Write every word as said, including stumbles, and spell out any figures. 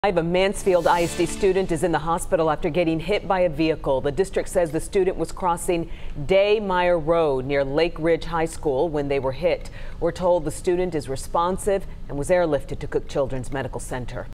A Mansfield I S D student is in the hospital after getting hit by a vehicle. The district says the student was crossing Day Meyer Road near Lake Ridge High School when they were hit. We're told the student is responsive and was airlifted to Cook Children's Medical Center.